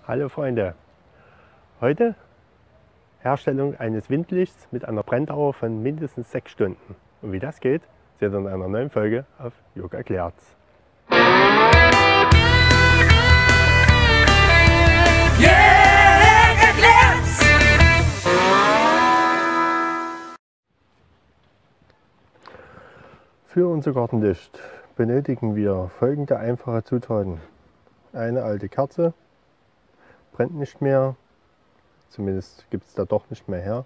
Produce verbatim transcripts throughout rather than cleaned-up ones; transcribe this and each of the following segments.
Hallo Freunde, heute Herstellung eines Windlichts mit einer Brenndauer von mindestens sechs Stunden. Und wie das geht, seht ihr in einer neuen Folge auf Jörg erklärt's. Jörg erklärt's! Für unser Gartenlicht benötigen wir folgende einfache Zutaten. Eine alte Kerze, brennt nicht mehr, zumindest gibt es da doch nicht mehr her.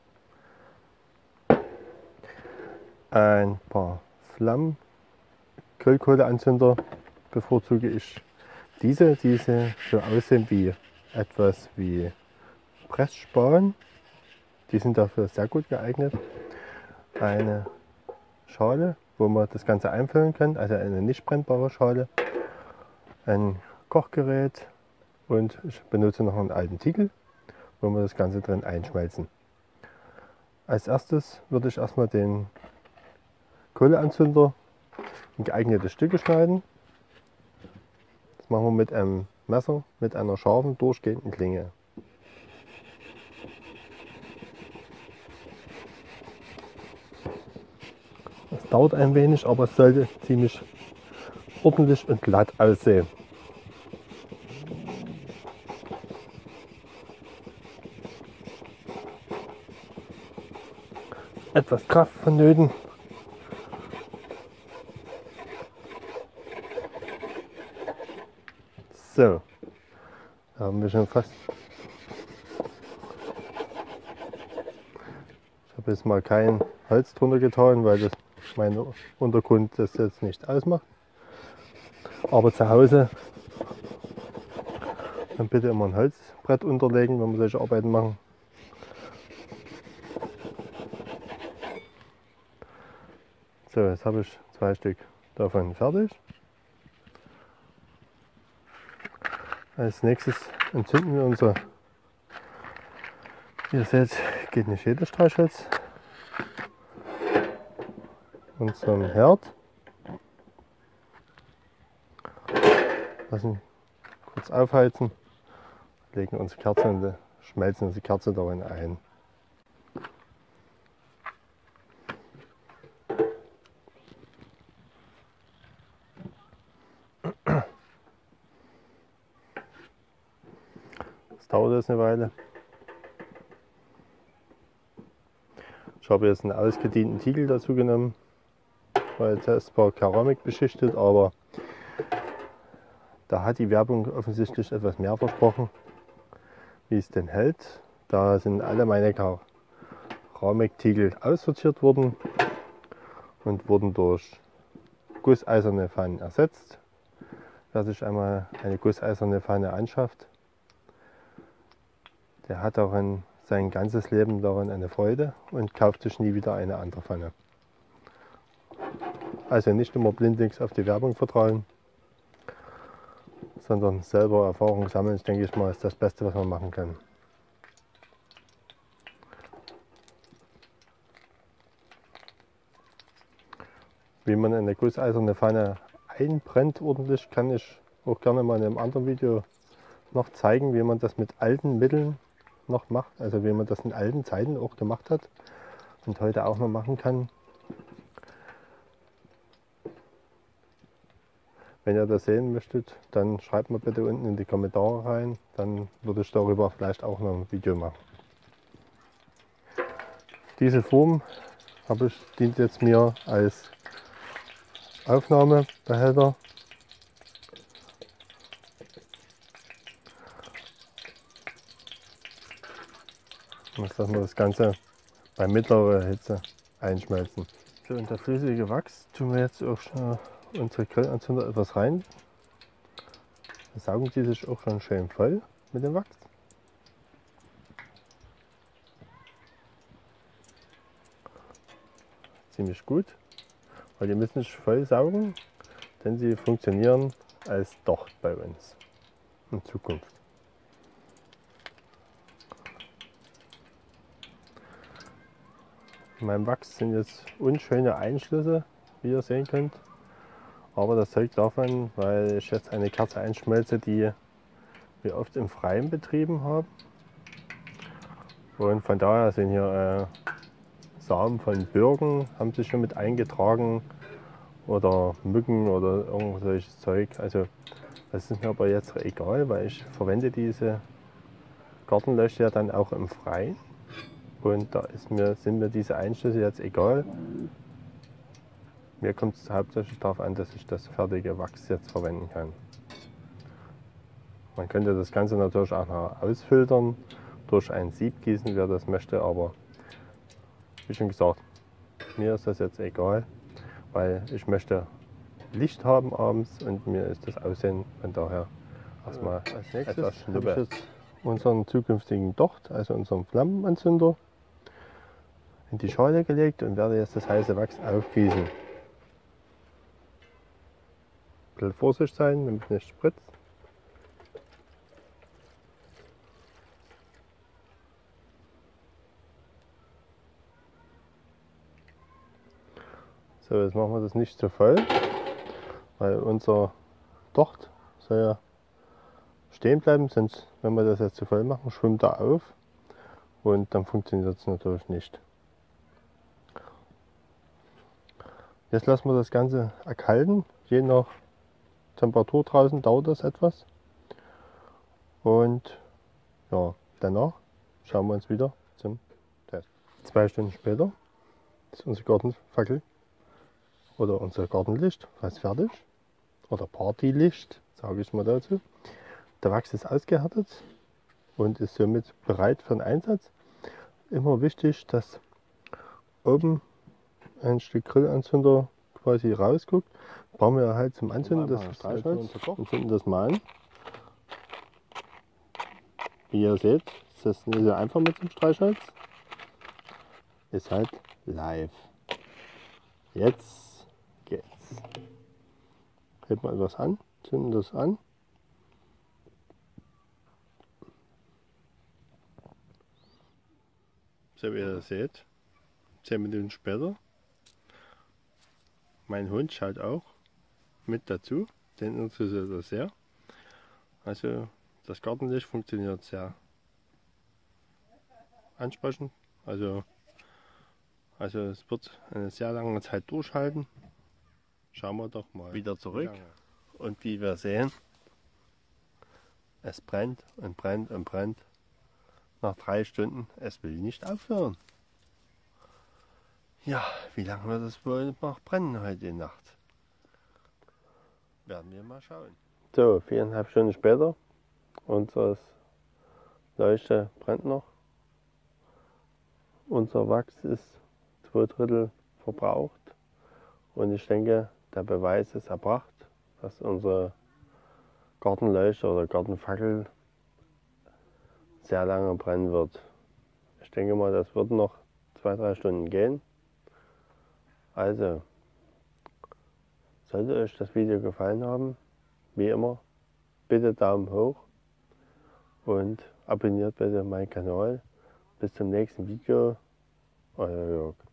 Ein paar Flammen, Grillkohleanzünder bevorzuge ich diese, diese so aussehen wie etwas wie Pressspan. Die sind dafür sehr gut geeignet. Eine Schale, wo man das Ganze einfüllen kann, also eine nicht brennbare Schale. Ein Kochgerät und ich benutze noch einen alten Tiegel, wo wir das Ganze drin einschmelzen. Als erstes würde ich erstmal den Kohleanzünder in geeignete Stücke schneiden. Das machen wir mit einem Messer mit einer scharfen, durchgehenden Klinge. Das dauert ein wenig, aber es sollte ziemlich ordentlich und glatt aussehen. Etwas Kraft vonnöten. So, da haben wir schon fast. Ich habe jetzt mal kein Holz drunter getan, weil das mein Untergrund das jetzt nicht ausmacht. Aber zu Hause dann bitte immer ein Holzbrett unterlegen, wenn wir solche Arbeiten machen. So, jetzt habe ich zwei Stück davon fertig. Als nächstes entzünden wir unser, ihr seht, geht nicht jedes Streichholz, unseren Herd. Lassen kurz aufheizen, legen unsere Kerze und schmelzen unsere Kerze darin ein. Das dauert jetzt eine Weile. Ich habe jetzt einen ausgedienten Tiegel dazu genommen, weil der ist zwar Keramik beschichtet, aber da hat die Werbung offensichtlich etwas mehr versprochen, wie es denn hält. Da sind alle meine Keramiktiegel aussortiert worden und wurden durch gusseiserne Pfannen ersetzt. Wer sich einmal eine gusseiserne Pfanne anschafft, der hat darin sein ganzes Leben daran eine Freude und kauft sich nie wieder eine andere Pfanne. Also nicht immer blindlings auf die Werbung vertrauen, sondern selber Erfahrung sammeln, das denke ich mal, ist das Beste, was man machen kann. Wie man eine gusseiserne Pfanne einbrennt ordentlich, kann ich auch gerne mal in einem anderen Video noch zeigen, wie man das mit alten Mitteln noch macht, also wie man das in alten Zeiten auch gemacht hat und heute auch noch machen kann. Wenn ihr das sehen möchtet, dann schreibt mir bitte unten in die Kommentare rein, dann würde ich darüber vielleicht auch noch ein Video machen. Diese Form habe ich, dient jetzt mir als Aufnahmebehälter. Jetzt lassen wir das Ganze bei mittlerer Hitze einschmelzen. So, und der flüssige Wachs tun wir jetzt auch schon unsere Grillanzünder etwas rein. Da saugen die sich auch schon schön voll mit dem Wachs. Ziemlich gut, weil die müssen nicht voll saugen, denn sie funktionieren als Docht bei uns in Zukunft. In meinem Wachs sind jetzt unschöne Einschlüsse, wie ihr sehen könnt. Aber das zeugt davon, weil ich jetzt eine Kerze einschmelze, die wir oft im Freien betrieben haben. Und von daher sind hier äh, Samen von Birken, haben sich schon mit eingetragen. Oder Mücken oder irgend solches Zeug. Also das ist mir aber jetzt egal, weil ich verwende diese Gartenlöcher ja dann auch im Freien. Und da ist mir, sind mir diese Einschlüsse jetzt egal. Mir kommt es hauptsächlich darauf an, dass ich das fertige Wachs jetzt verwenden kann. Man könnte das Ganze natürlich auch noch ausfiltern, durch ein Sieb gießen, wer das möchte, aber wie schon gesagt, mir ist das jetzt egal, weil ich möchte Licht haben abends und mir ist das Aussehen von daher erstmal als nächstes etwas habe ich jetzt unseren zukünftigen Docht, also unseren Flammenanzünder, in die Schale gelegt und werde jetzt das heiße Wachs aufgießen. Ein bisschen Vorsicht sein, damit es nicht spritzt. So, jetzt machen wir das nicht zu voll, weil unser Docht soll ja stehen bleiben, sonst, wenn wir das jetzt zu voll machen, schwimmt er auf und dann funktioniert es natürlich nicht. Jetzt lassen wir das Ganze erkalten, je nach Temperatur draußen dauert das etwas und ja, danach schauen wir uns wieder zum Test. Zwei Stunden später ist unsere Gartenfackel oder unser Gartenlicht fast fertig oder Partylicht, sage ich mal dazu. Der Wachs ist ausgehärtet und ist somit bereit für den Einsatz. Immer wichtig, dass oben ein Stück Grillanzünder quasi rausguckt. Brauchen wir halt zum Anzünden das Streichholz und zünden das mal an. Wie ihr seht, ist das nicht so einfach mit dem Streichholz. Ist halt live. Jetzt geht's. Hält mal etwas an, zünden das an. So wie ihr seht, zehn Minuten später. Mein Hund schaut auch mit dazu, den interessiert das sehr. Also das Gartenlicht funktioniert sehr ansprechend. Also, also es wird eine sehr lange Zeit durchhalten. Schauen wir doch mal. Wieder zurück und wie wir sehen, es brennt und brennt und brennt. Nach drei Stunden, es will nicht aufhören. Ja, wie lange wird es wohl noch brennen heute Nacht? Werden wir mal schauen. So, viereinhalb Stunden später, unser Leuchte brennt noch. Unser Wachs ist zwei Drittel verbraucht und ich denke, der Beweis ist erbracht, dass unsere Gartenleuchte oder Gartenfackel sehr lange brennen wird. Ich denke mal, das wird noch zwei, drei Stunden gehen. Also, sollte euch das Video gefallen haben, wie immer, bitte Daumen hoch und abonniert bitte meinen Kanal. Bis zum nächsten Video, euer Jörg.